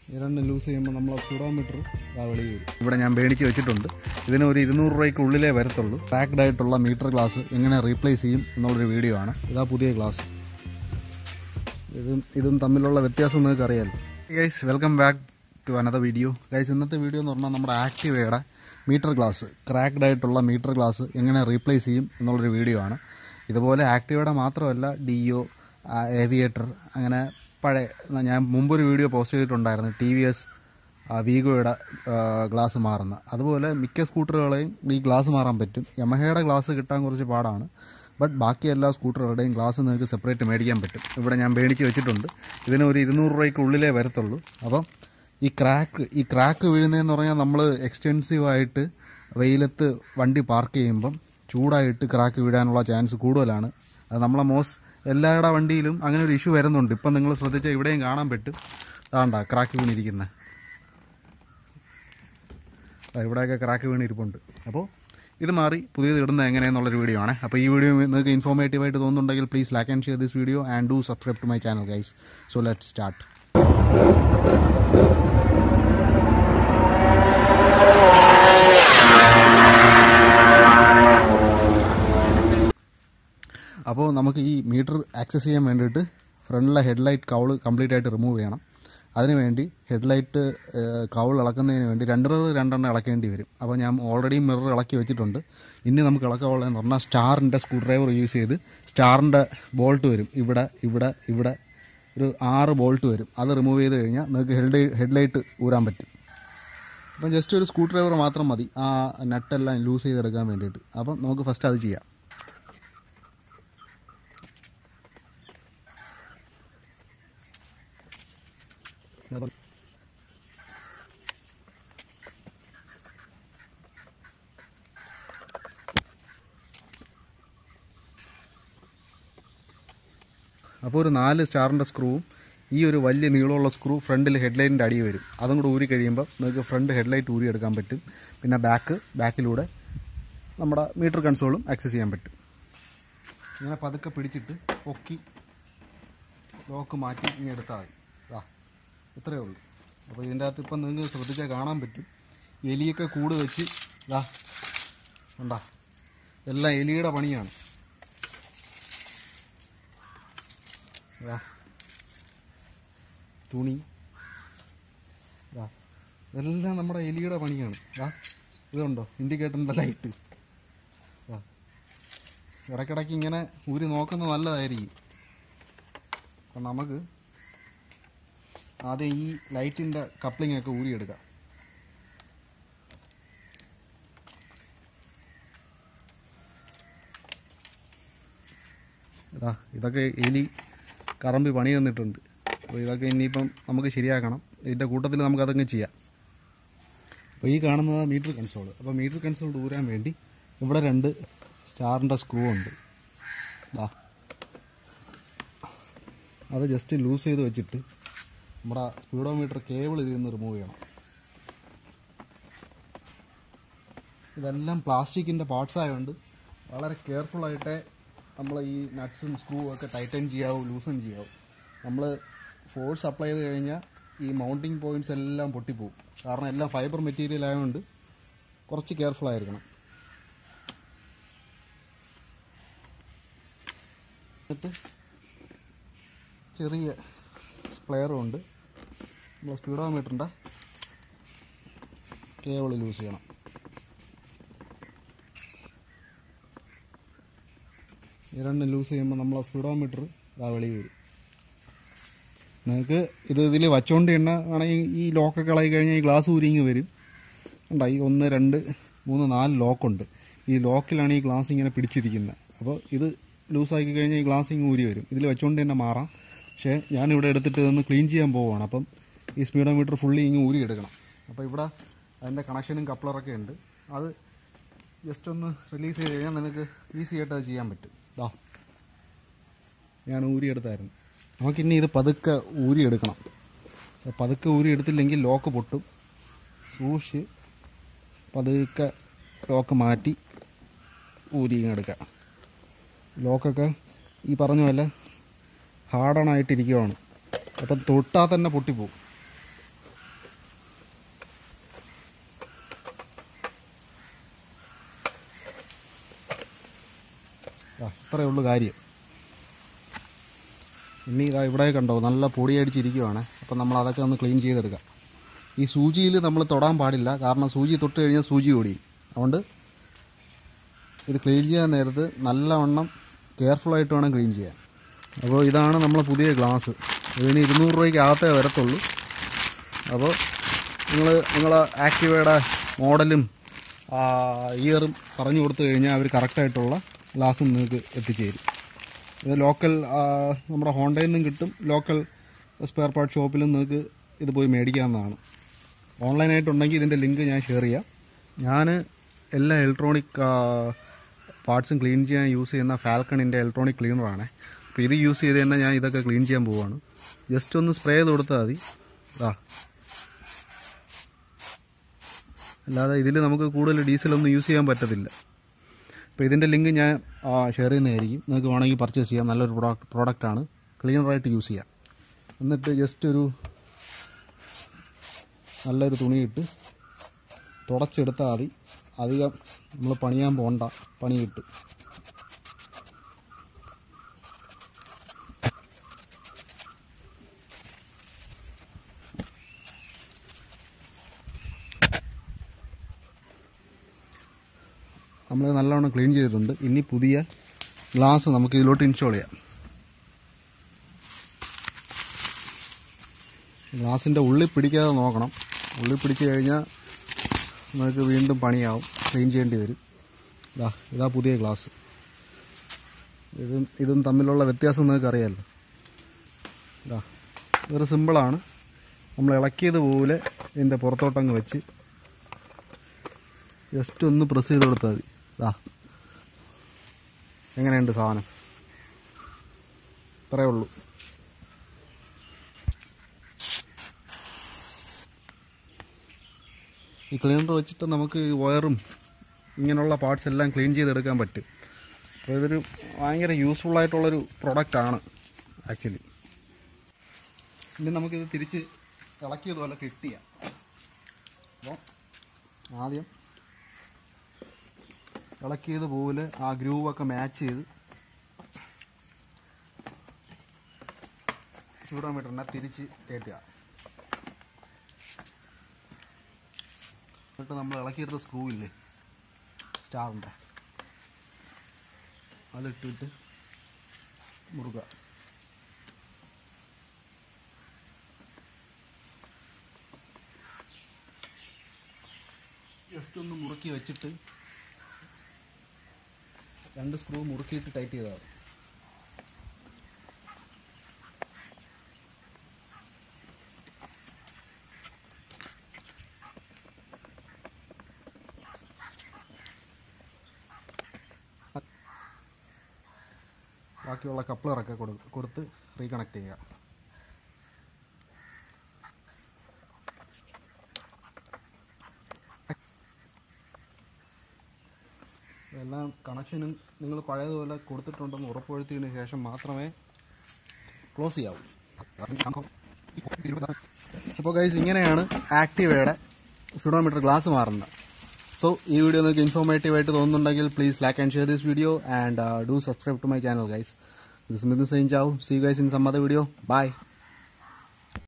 രണ്ടും ലൂസ് ചെയ്യുമ്പോൾ നമ്മൾ സ്പീഡോമീറ്റർ വെളി വരും. ഇവിടെ ഞാൻ മേടിച്ച് വെച്ചിട്ടുണ്ട്. ഇതിന് ഒരു 200 രൂപയ്ക്കുള്ളിലേ വരത്തുള്ളൂ. പാക്ഡ് ആയിട്ടുള്ള മീറ്റർ ഗ്ലാസ് എങ്ങനെ റീപ്ലേസ് ചെയ്യും എന്നുള്ളൊരു വീഡിയോ ആണ്. ഇതാ പുതിയ ഗ്ലാസ്. ഇതും തമ്മിലുള്ള വ്യത്യാസം നിങ്ങൾക്ക് അറിയാമല്ലോ. Guys, welcome back to another video. Guys, ഇന്നത്തെ വീഡിയോ എന്ന് പറഞ്ഞാൽ നമ്മുടെ ആക്ടിവയുടെ മീറ്റർ ഗ്ലാസ്, ക്രാക്ഡ് ആയിട്ടുള്ള മീറ്റർ ഗ്ലാസ് എങ്ങനെ റീപ്ലേസ് ചെയ്യും എന്നുള്ളൊരു വീഡിയോ ആണ്. ഇതുപോലെ ആക്ടിവയുടെ മാത്രമല്ല, ഡിഒ, ഏവിയേറ്റർ, അങ്ങനെ പഴയ ഞാൻ മുമ്പൊരു വീഡിയോ പോസ്റ്റ് ചെയ്തിട്ടുണ്ടായിരുന്നു TVS വീഗോയുടെ ഗ്ലാസ് മാറുന്ന. അതുപോലെ മിക്ക സ്കൂട്ടറുകളെയും ഈ ഗ്ലാസ് മാറാൻ പറ്റും. യമഹയുടെ ഗ്ലാസ് കിട്ടാൻ കുറച്ച് പാടാണ്. ബട്ട് ബാക്കി എല്ലാ സ്കൂട്ടറുകളുടെയും ഗ്ലാസ് നിങ്ങൾക്ക് സെപ്പറേറ്റ് മേടിക്കാൻ പറ്റും. ഇവിടെ ഞാൻ മേടിച്ച് വെച്ചിട്ടുണ്ട്. ഇതിന് ഒരു 200 രൂപയ്ക്കുള്ളിലേ വരത്തുള്ളൂ. അപ്പം ഈ ക്രാക്ക് വീഴുന്നതെന്ന് പറഞ്ഞാൽ നമ്മൾ എക്സ്റ്റെൻസീവായിട്ട് വെയിലത്ത് വണ്ടി പാർക്ക് ചെയ്യുമ്പം ചൂടായിട്ട് ക്രാക്ക് വീഴാനുള്ള ചാൻസ് കൂടുതലാണ്. അത് നമ്മളെ എല്ലാവരുടെ വണ്ടിയിലും അങ്ങനെ ഒരു ഇഷ്യൂ വരുന്നുണ്ട്. ഇപ്പം നിങ്ങൾ ശ്രദ്ധിച്ചാൽ ഇവിടെയും കാണാൻ പറ്റും. അതാണ്ട ക്രാക്ക് വീണിരിക്കുന്നത്. ഇവിടെയൊക്കെ ക്രാക്ക് വീണിരിപ്പുണ്ട്. അപ്പോൾ ഇത് മാറി പുതിയത് ഇടുന്നത് എങ്ങനെയെന്നുള്ളൊരു വീഡിയോ ആണ്. അപ്പോൾ ഈ വീഡിയോ നിങ്ങൾക്ക് ഇൻഫോർമേറ്റീവായിട്ട് തോന്നുന്നുണ്ടെങ്കിൽ please like and share this video and do subscribe to my channel guys. So let's start. അപ്പോൾ നമുക്ക് ഈ മീറ്റർ ആക്സസ് ചെയ്യാൻ വേണ്ടിയിട്ട് ഫ്രണ്ടിലെ ഹെഡ്ലൈറ്റ് കൗൾ കംപ്ലീറ്റ് ആയിട്ട് റിമൂവ് ചെയ്യണം. അതിനുവേണ്ടി ഹെഡ്ലൈറ്റ് കൗൾ ഇളക്കുന്നതിന് വേണ്ടി രണ്ടെണ്ണം ഇളക്കേണ്ടി വരും. അപ്പോൾ ഞാൻ ഓൾറെഡി മിറർ ഇളക്കി വെച്ചിട്ടുണ്ട്. ഇനി നമുക്ക് ഇളക്കാനുള്ളതെന്ന് പറഞ്ഞാൽ സ്റ്റാറിൻ്റെ സ്ക്രൂ ഡ്രൈവർ യൂസ് ചെയ്ത് സ്റ്റാറിൻ്റെ ബോൾട്ട് വരും. ഇവിടെ ഒരു 6 ബോൾട്ട് വരും. അത് റിമൂവ് ചെയ്ത് കഴിഞ്ഞാൽ നിങ്ങൾക്ക് ഹെഡ്ലൈറ്റ് ഊരാൻ പറ്റും. അപ്പം ജസ്റ്റ് ഒരു സ്ക്രൂ ഡ്രൈവർ മാത്രം മതി ആ നട്ടെല്ലാം ലൂസ് ചെയ്തെടുക്കാൻ വേണ്ടിയിട്ട്. അപ്പം നമുക്ക് ഫസ്റ്റ് അത് ചെയ്യാം. അപ്പോൾ ഒരു 4 സ്റ്റാറിൻ്റെ സ്ക്രൂവും ഈ ഒരു വലിയ നീളമുള്ള സ്ക്രൂ ഫ്രണ്ടിൽ ഹെഡ്ലൈറ്റിൻ്റെ അടിയിൽ വരും. അതും കൂടെ ഊരി കഴിയുമ്പോൾ നിങ്ങൾക്ക് ഫ്രണ്ട് ഹെഡ്ലൈറ്റ് ഊരി എടുക്കാൻ പറ്റും. പിന്നെ ബാക്കിലൂടെ നമ്മുടെ മീറ്റർ കൺസോളും ആക്സസ് ചെയ്യാൻ പറ്റും. ഇങ്ങനെ പതുക്കെ പിടിച്ചിട്ട് പൊക്കി ലോക്ക് മാറ്റി ഇങ്ങനെ എടുത്താൽ മതി. ഇത്രയേ ഉള്ളൂ. അപ്പോൾ ഇതിൻ്റെ അകത്ത് ഇപ്പം നിങ്ങൾക്ക് ശ്രദ്ധിച്ചാൽ കാണാൻ പറ്റും. എലിയൊക്കെ കൂട് വെച്ച് ഉണ്ടാ എല്ലാം എലിയുടെ പണിയാണ്. തുണി എല്ലാം നമ്മുടെ എലിയുടെ പണിയാണ്. ഇതുണ്ടോ ഇൻഡിക്കേറ്ററിൻ്റെ ലൈറ്റ്. ഇടയ്ക്കിടയ്ക്ക് ഇങ്ങനെ ഊരി നോക്കുന്നത് നല്ലതായിരിക്കും. അപ്പം നമുക്ക് ആദ്യം ഈ ലൈറ്റിൻ്റെ കപ്ലിംഗ് ഒക്കെ ഊരിയെടുക്കാം. ഇതൊക്കെ എലി കറമ്പി പണി തന്നിട്ടുണ്ട്. അപ്പോൾ ഇതൊക്കെ ഇനിയിപ്പം നമുക്ക് ശരിയാക്കണം. ഇതിൻ്റെ കൂട്ടത്തിൽ നമുക്കതങ്ങ് ചെയ്യാം. അപ്പോൾ ഈ കാണുന്നത് മീറ്റർ കൺസോൾ. അപ്പോൾ മീറ്റർ കൺസോൾ ഊരാൻ വേണ്ടി ഇവിടെ 2 സ്റ്റാറിൻ്റെ സ്ക്രൂ ഉണ്ട്. അത് ജസ്റ്റ് ലൂസ് ചെയ്ത് വെച്ചിട്ട് നമ്മുടെ സ്പീഡോമീറ്റർ കേബിൾ ഇതിൽ നിന്ന് റിമൂവ് ചെയ്യണം. ഇതെല്ലാം പ്ലാസ്റ്റിക്കിൻ്റെ പാർട്സ് ആയതുകൊണ്ട് വളരെ കെയർഫുള്ളായിട്ടേ നമ്മൾ ഈ നട്ട്സും സ്ക്രൂവും ഒക്കെ ടൈറ്റൻ ചെയ്യാവും, ലൂസൺ ചെയ്യാവും. നമ്മൾ ഫോഴ്സ് അപ്ലൈ ചെയ്ത് കഴിഞ്ഞാൽ ഈ മൗണ്ടിങ് പോയിൻറ്റ്സ് എല്ലാം പൊട്ടിപ്പോവും. കാരണം എല്ലാം ഫൈബർ മെറ്റീരിയൽ ആയതുകൊണ്ട് കുറച്ച് കെയർഫുള്ളായിരിക്കണം. എന്നിട്ട് ചെറിയ സ്പ്ലെയറും ഉണ്ട്. നമ്മൾ സ്പീഡോമീറ്ററിൻ്റെ കേബിൾ ലൂസ് ചെയ്യണം. രണ്ടും ലൂസ് ചെയ്യുമ്പോൾ നമ്മൾ സ്പീഡോമീറ്റർ വെളി വരും. നിങ്ങൾക്ക് ഇതിൽ വച്ചുകൊണ്ട് എണ്ണ ആണെങ്കിൽ ഈ ലോക്കൊക്കെ ഇളകി കഴിഞ്ഞാൽ ഈ ഗ്ലാസ് ഊരിങ്ങ് വരും. ഉണ്ടായി 1 2 3 4 ലോക്കുണ്ട്. ഈ ലോക്കിലാണ് ഈ ഗ്ലാസ് ഇങ്ങനെ പിടിച്ചിരിക്കുന്നത്. അപ്പോൾ ഇത് ലൂസാക്കി കഴിഞ്ഞാൽ ഈ ഗ്ലാസ് ഇങ്ങ് ഊരി വരും. ഇതിൽ വെച്ചുകൊണ്ട് തന്നെ മാറാം. പക്ഷേ ഞാനിവിടെ എടുത്തിട്ട് ഇതൊന്ന് ക്ലീൻ ചെയ്യാൻ പോവുകയാണ്. അപ്പം ഈ സ്പീഡോമീറ്റർ ഫുള്ളി ഇങ്ങ് ഊരി എടുക്കണം. അപ്പോൾ ഇവിടെ അതിൻ്റെ കണക്ഷനും കപ്ലറൊക്കെ ഉണ്ട്. അത് ജസ്റ്റ് ഒന്ന് റിലീസ് ചെയ്ത് കഴിഞ്ഞാൽ നിങ്ങൾക്ക് ഈസി ആയിട്ട് അത് ചെയ്യാൻ പറ്റും. ഞാൻ ഊരിയെടുത്തായിരുന്നു. നമുക്കിനി ഇത് പതുക്കെ ഊരിയെടുക്കണം. പതുക്കെ ഊരിയെടുത്തില്ലെങ്കിൽ ലോക്ക് പൊട്ടും. സൂക്ഷിച്ച് പതുക്കെ ലോക്ക് മാറ്റി ഊരിയെടുക്കാം. ലോക്കൊക്കെ ഈ പറഞ്ഞ പോലെ ഹാർഡണായിട്ടിരിക്കുകയാണ്. അപ്പം തൊട്ടാൽ തന്നെ പൊട്ടിപ്പോവും. ഇത്രയേ ഉള്ളൂ കാര്യം. ഇനി ഇതാ ഇവിടെ കണ്ടോ നല്ല പൊടിയടിച്ചിരിക്കുവാണ്. അപ്പം നമ്മൾ അതൊക്കെ ഒന്ന് ക്ലീൻ ചെയ്തെടുക്കാം. ഈ സൂചിയിൽ നമ്മൾ തൊടാൻ പാടില്ല, കാരണം സൂചി തൊട്ട് കഴിഞ്ഞാൽ സൂചി ഓടിയും. അതുകൊണ്ട് ഇത് ക്ലീൻ ചെയ്യാൻ നേരത്ത് നല്ലവണ്ണം കെയർഫുള്ളായിട്ട് വേണം ക്ലീൻ ചെയ്യാൻ. അപ്പോൾ ഇതാണ് നമ്മളെ പുതിയ ഗ്ലാസ്. ഇതിന് 200 രൂപയ്ക്കകത്തേ വരത്തുള്ളൂ. അപ്പോൾ നിങ്ങളെ ആക്ടിവയുടെ മോഡലും ഇയറും പറഞ്ഞു കൊടുത്തു കഴിഞ്ഞാൽ അവർ കറക്റ്റായിട്ടുള്ള ഗ്ലാസ് നിങ്ങൾക്ക് എത്തിച്ചേരും. ഇത് ലോക്കൽ നമ്മുടെ ഹോണ്ടയിൽ നിന്നും കിട്ടും, ലോക്കൽ സ്പെയർ പാർട്ട് ഷോപ്പിലും നിങ്ങൾക്ക് ഇത് പോയി മേടിക്കാവുന്നതാണ്. ഓൺലൈനായിട്ടുണ്ടെങ്കിൽ ഇതിൻ്റെ ലിങ്ക് ഞാൻ ഷെയർ ചെയ്യാം. ഞാൻ എല്ലാ ഇലക്ട്രോണിക് പാർട്സും ക്ലീൻ ചെയ്യാൻ യൂസ് ചെയ്യുന്ന ഫാൽക്കണിൻ്റെ ഇലക്ട്രോണിക് ക്ലീനറാണ്. അപ്പോൾ ഇത് യൂസ് ചെയ്ത് തന്നെ ഞാൻ ഇതൊക്കെ ക്ലീൻ ചെയ്യാൻ പോവുകയാണ്. ജസ്റ്റ് ഒന്ന് സ്പ്രേ ചെയ്ത് കൊടുത്താൽ മതി. അല്ലാതെ ഇതിൽ നമുക്ക് കൂടുതൽ ഡീസലൊന്നും യൂസ് ചെയ്യാൻ പറ്റത്തില്ല. അപ്പോൾ ഇതിൻ്റെ ലിങ്ക് ഞാൻ ഷെയർ ചെയ്യുന്നതായിരിക്കും. നിങ്ങൾക്ക് വേണമെങ്കിൽ പർച്ചേസ് ചെയ്യാം. നല്ലൊരു പ്രോഡക്റ്റാണ്, ക്ലീനറായിട്ട് യൂസ് ചെയ്യാം. എന്നിട്ട് ജസ്റ്റ് നല്ലൊരു തുണിയിട്ട് തുടച്ചെടുത്താൽ മതി. അധികം നമ്മൾ പണിയാൻ പോകണ്ട, പണി കിട്ടും. നമ്മൾ നല്ലവണ്ണം ക്ലീൻ ചെയ്തിട്ടുണ്ട്. ഇനി പുതിയ ഗ്ലാസ് നമുക്ക് ഇതിലോട്ട് ഇൻസ്റ്റാൾ ചെയ്യാം. ഗ്ലാസിൻ്റെ ഉള്ളിൽ പിടിക്കാതെ നോക്കണം. ഉള്ളിൽ പിടിച്ചു കഴിഞ്ഞാൽ നമുക്ക് വീണ്ടും പണിയാവും, ക്ലീൻ ചെയ്യേണ്ടി വരും. ഇതാ പുതിയ ഗ്ലാസ്. ഇതും തമ്മിലുള്ള വ്യത്യാസം നിങ്ങൾക്ക് അറിയാമല്ലോ. ഇതൊരു സിമ്പിളാണ്. നമ്മൾ ഇളക്കിയതുപോലെ ഇതിൻ്റെ പുറത്തോട്ടങ്ങ് വെച്ച് ജസ്റ്റ് ഒന്ന് പ്രസ് ചെയ്ത് കൊടുത്താൽ മതി. എങ്ങനെയുണ്ട് സാധനം? ഇത്രയേ ഉള്ളൂ. ഈ ക്ലീനർ വെച്ചിട്ട് നമുക്ക് വയറും ഇങ്ങനെയുള്ള പാർട്സ് എല്ലാം ക്ലീൻ ചെയ്തെടുക്കാൻ പറ്റും. അപ്പോൾ ഇതൊരു ഭയങ്കര യൂസ്ഫുള്ളായിട്ടുള്ളൊരു പ്രൊഡക്റ്റാണ് ആക്ച്വലി. ഇനി നമുക്കിത് തിരിച്ച് ഇളക്കിയതുപോലെ ഫിറ്റ് ചെയ്യാം. അപ്പോൾ ആദ്യം ഇളക്കിയതുപോലെ ആ ഗ്രൂവൊക്കെ മാച്ച് ചെയ്ത് സ്പീഡോമീറ്ററിനെ തിരിച്ച് കയറ്റുക. എന്നിട്ട് നമ്മൾ ഇളക്കിയെടുത്ത സ്ക്രൂ ഇല്ലേ, സ്റ്റാറിൻ്റെ, അതിട്ടിട്ട് മുറുക. ജസ്റ്റ് ഒന്ന് മുറുക്കി വെച്ചിട്ട് 2 സ്ക്രൂ മുറുക്കിയിട്ട് ടൈറ്റ് ചെയ്താൽ മതി. ബാക്കിയുള്ള കപ്ലറൊക്കെ കൊടുത്ത് റീകണക്ട് ചെയ്യുക. എല്ലാം കണക്ഷനും നിങ്ങൾ പഴയതുപോലെ കൊടുത്തിട്ടുണ്ടെന്ന് ഉറപ്പുവരുത്തിയതിന് ശേഷം മാത്രമേ ക്ലോസ് ചെയ്യാവൂ. അപ്പോൾ ഗൈസ്, ഇങ്ങനെയാണ് ആക്ടിവയുടെ സ്പീഡോമീറ്റർ ഗ്ലാസ് മാറുന്നത്. So, this video is informative. Please like and share this video and do subscribe to my channel, guys. This is Mithun saying ciao. See you guys in some other video. Bye.